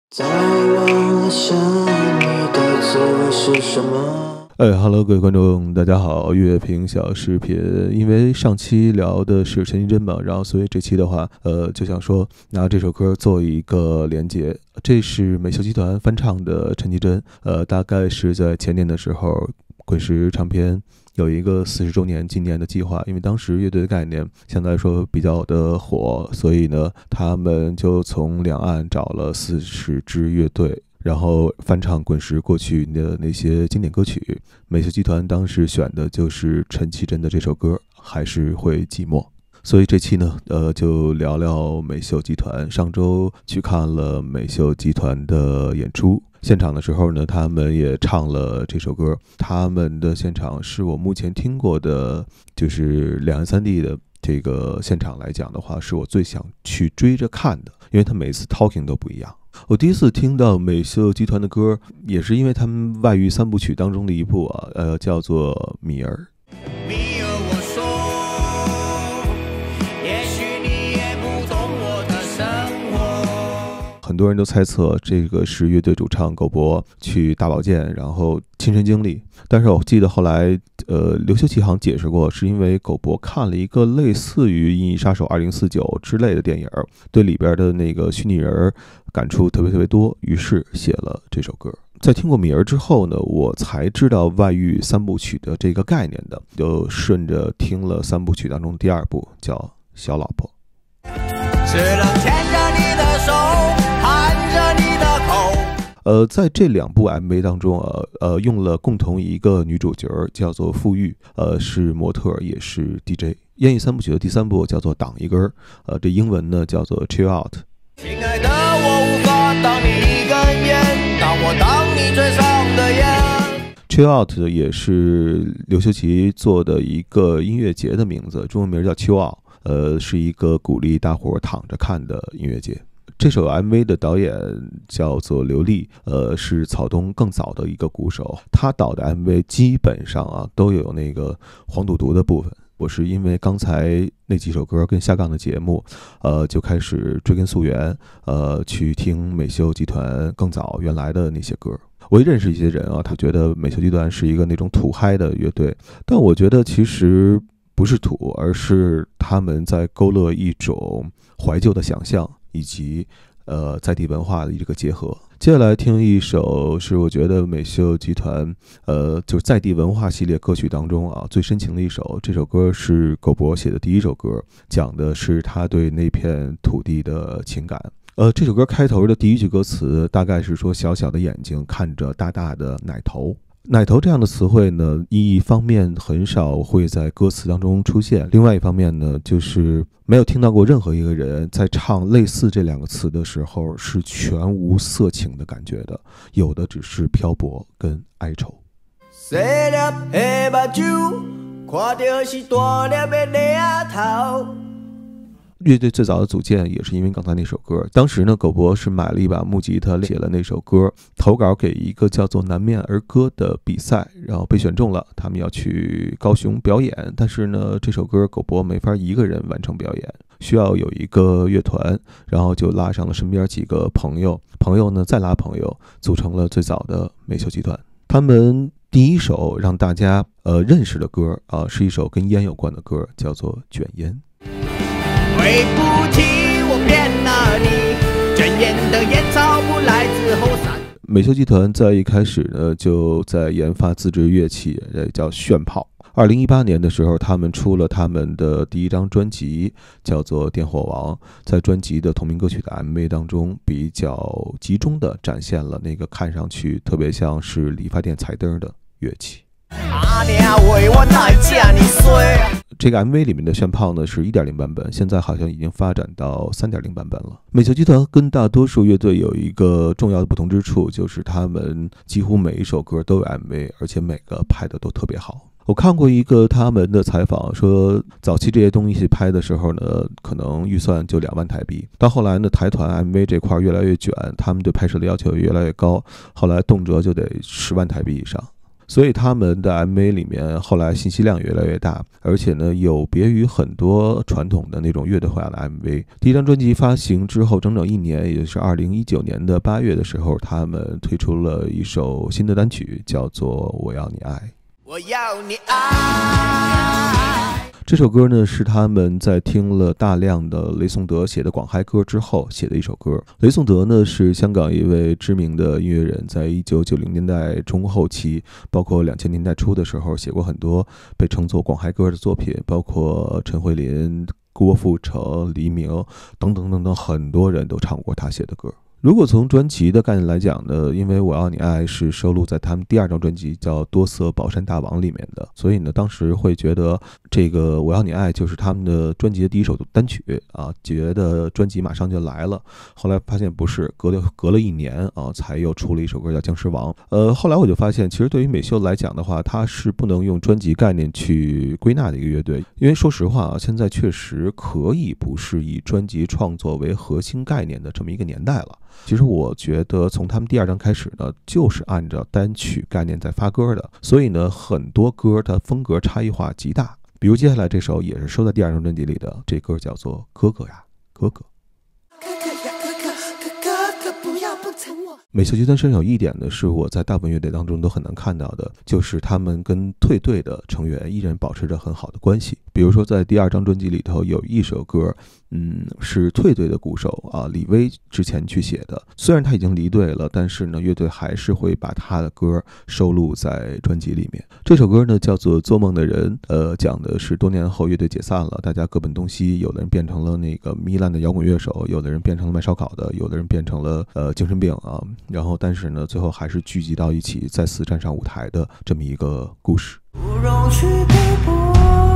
再忘了想你的滋味是什么。 Hello， 各位观众，大家好。乐评小视频，因为上期聊的是陈绮贞嘛，然后所以这期的话，就想说拿这首歌做一个连结。这是美秀集团翻唱的陈绮贞，大概是在前年的时候，滚石唱片有一个40周年纪念的计划，因为当时乐队的概念相对来说比较的火，所以呢，他们就从两岸找了40支乐队，然后翻唱滚石过去的那些经典歌曲。美秀集团当时选的就是陈绮贞的这首歌，还是会寂寞。所以这期呢，就聊聊美秀集团。上周去看了美秀集团的演出，现场的时候呢，他们也唱了这首歌。他们的现场是我目前听过的，就是两岸三地的这个现场来讲的话，是我最想去追着看的，因为他每次 talking 都不一样。我第一次听到美秀集团的歌，也是因为他们外语三部曲当中的一部叫做《米儿》。 米儿，我说，也许你也不懂我的生活。 很多人都猜测这个是乐队主唱狗博去大保健，然后亲身经历。但是我记得后来，刘秀奇好像解释过，是因为狗博看了一个类似于《银翼杀手2049》之类的电影，对里边的那个虚拟人感触特别多，于是写了这首歌。在听过米儿之后呢，我才知道外遇三部曲的这个概念的，就顺着听了三部曲当中第二部，叫《小老婆》。 只能牵着你的手，含着你的口。 在这两部 MV 当中用了共同一个女主角叫做傅玉，是模特也是 DJ。烟雨三部曲的第三部叫做挡一根，这英文呢叫做 Chill Out。 亲爱的，我无法当你一根烟，当我当你嘴上的烟。 Chill Out 也是刘秀奇做的一个音乐节的名字，中文名叫Chill Out，是一个鼓励大伙躺着看的音乐节。这首 MV 的导演叫做刘丽，是草东更早的一个鼓手，他导的 MV 基本上都有那个黄赌毒的部分。我是因为刚才那几首歌跟下杠的节目，就开始追根溯源，去听美秀集团更早原来的那些歌。我也认识一些人他觉得美秀集团是一个那种土嗨的乐队，但我觉得其实不是土，而是他们在勾勒一种怀旧的想象，以及在地文化的一个结合。接下来听一首是我觉得美秀集团就是在地文化系列歌曲当中最深情的一首。这首歌是狗博写的第一首歌，讲的是他对那片土地的情感。这首歌开头的第一句歌词大概是说，小小的眼睛看着大大的奶头。奶头这样的词汇呢，一方面很少会在歌词当中出现，另外一方面呢，就是没有听到过任何一个人在唱类似这两个词的时候是全无色情的感觉的，有的只是漂泊跟哀愁。 细粒的目睭，看到是大粒的奶头。 乐队最早的组建也是因为刚才那首歌，当时呢，狗博是买了一把木吉他，写了那首歌，投稿给一个叫做南面儿歌的比赛，然后被选中了，他们要去高雄表演，但是呢，这首歌狗博没法一个人完成表演，需要有一个乐团，然后就拉上了身边几个朋友呢再拉朋友，组成了最早的美秀集团。他们第一首让大家认识的歌是一首跟烟有关的歌，叫做《卷烟》。 对不起，我骗了你，卷烟的烟草不来自后山。 美秀集团在一开始呢，就在研发自制乐器，叫炫炮。2018年的时候，他们出了他们的第一张专辑，叫做《电火王》。在专辑的同名歌曲的 MV 当中，比较集中的展现了那个看上去特别像是理发店彩灯的乐器。这个 MV 里面的炫炮呢是 1.0 版本，现在好像已经发展到 3.0 版本了。美秀集团跟大多数乐队有一个重要的不同之处，就是他们几乎每一首歌都有 MV， 而且每个拍的都特别好。我看过一个他们的采访，说早期这些东西拍的时候呢，可能预算就2万台币，到后来呢，台团 MV 这块越来越卷，他们对拍摄的要求越来越高，后来动辄就得10万台币以上。 所以他们的 MV 里面后来信息量越来越大，而且呢有别于很多传统的那种乐队化的 MV。第一张专辑发行之后整整1年，也就是2019年的8月的时候，他们推出了一首新的单曲，叫做《我要你爱》。 我要你爱。 这首歌呢是他们在听了大量的雷颂德写的广嗨歌之后写的一首歌。雷颂德呢是香港一位知名的音乐人，在1990年代中后期，包括2000年代初的时候，写过很多被称作广嗨歌的作品，包括陈慧琳、郭富城、黎明等等等等，很多人都唱过他写的歌。如果从专辑的概念来讲呢，因为我要你爱是收录在他们第2张专辑叫多色宝山大王里面的，所以呢当时会觉得这个我要你爱就是他们的专辑的第一首单曲啊，觉得专辑马上就来了。后来发现不是，隔了1年啊，才又出了一首歌叫僵尸王。后来我就发现其实对于美秀来讲的话，它是不能用专辑概念去归纳的一个乐队，因为说实话啊，现在确实可以不是以专辑创作为核心概念的这么一个年代了。其实我觉得从他们第2张开始呢，就是按照单曲概念在发歌的，所以呢很多歌它风格差异化极大。比如接下来这首也是收在第2张专辑里的，这歌叫做哥哥呀哥哥。美秀集团身上有一点呢，是我在大部分乐队当中都很难看到的，就是他们跟退队的成员依然保持着很好的关系。比如说在第2张专辑里头有一首歌，是退队的鼓手啊李威之前去写的，虽然他已经离队了，但是呢乐队还是会把他的歌收录在专辑里面。这首歌呢叫做《做梦的人》，讲的是多年后乐队解散了，大家各奔东西，有的人变成了那个糜烂的摇滚乐手，有的人变成了卖烧烤的，有的人变成了精神病啊，然后但是呢最后还是聚集到一起，再次站上舞台的这么一个故事。 不容去被剥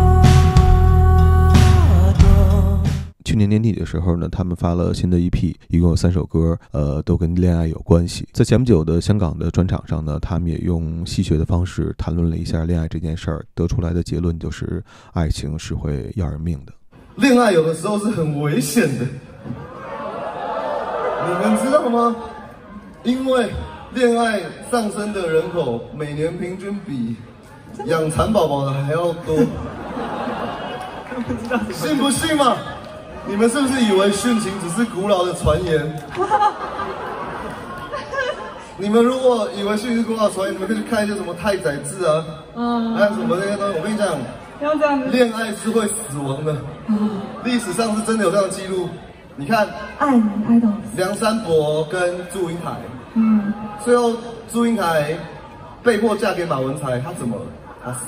夺。 去年年底的时候呢，他们发了新的 EP， 一共有3首歌，都跟恋爱有关系。在前不久的香港的专场上呢，他们也用戏谑的方式谈论了一下恋爱这件事儿，得出来的结论就是爱情是会要人命的。 恋爱有的时候是很危险的，你们知道吗？因为恋爱上升的人口每年平均比养蚕宝宝的还要多，信不信嘛？你们是不是以为殉情只是古老的传言？你们如果以为殉情是古老的传言，你们可以去看一些什么太宰治啊，还有什么那些东西。我跟你讲， 要这样子， 恋爱是会死亡的，历史上是真的有这样的记录。你看， 爱你爱到梁山伯跟祝英台，最后祝英台被迫嫁给马文才，她怎么了？她死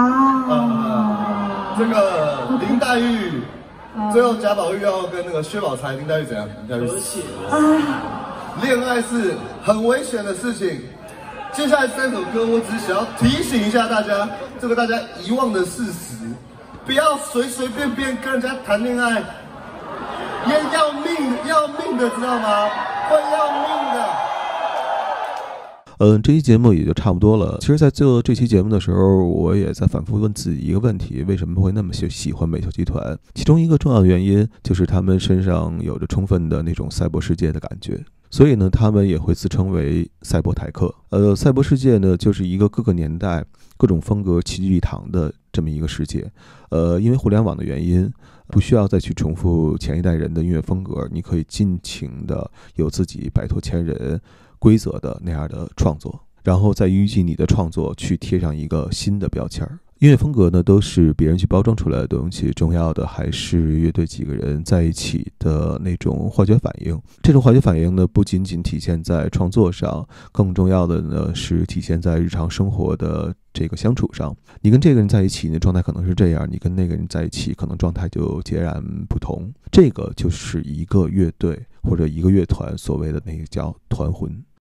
这个林黛玉，最后贾宝玉要跟那个薛宝钗，林黛玉怎样？林黛玉死。恋爱是很危险的事情。接下来3首歌，我只想要提醒一下大家，这个大家遗忘的事实，不要随随便便跟人家谈恋爱，也要命的，知道吗？会要命的。 这期节目也就差不多了。其实在做这期节目的时候，我也在反复问自己一个问题，为什么会那么喜欢美秀集团？其中一个重要的原因就是他们身上有着充分的那种赛博世界的感觉，所以呢他们也会自称为赛博台客。赛博世界呢就是一个各个年代各种风格齐聚一堂的这么一个世界。因为互联网的原因，不需要再去重复前一代人的音乐风格，你可以尽情的有自己摆脱前人规则的那样的创作，然后再依据你的创作去贴上一个新的标签。音乐风格呢都是别人去包装出来的东西，重要的还是乐队几个人在一起的那种化学反应。这种化学反应呢不仅仅体现在创作上，更重要的呢是体现在日常生活的这个相处上。你跟这个人在一起，你的状态可能是这样，你跟那个人在一起可能状态就截然不同。这个就是一个乐队或者一个乐团所谓的那个叫团魂。